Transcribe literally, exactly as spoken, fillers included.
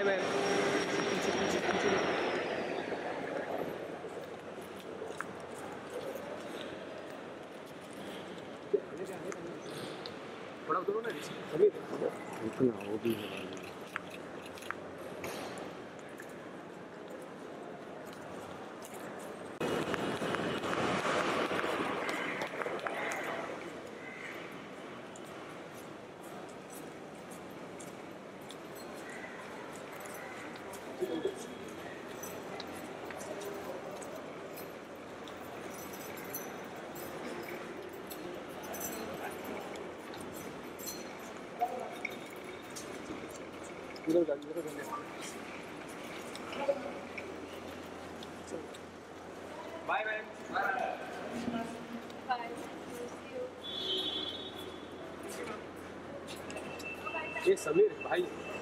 Bye ma'am. थोड़ा उतरो ना अभी इतना वो भी है। इधर जा इधर जा बाय मैम। बाय। ये समीर भाई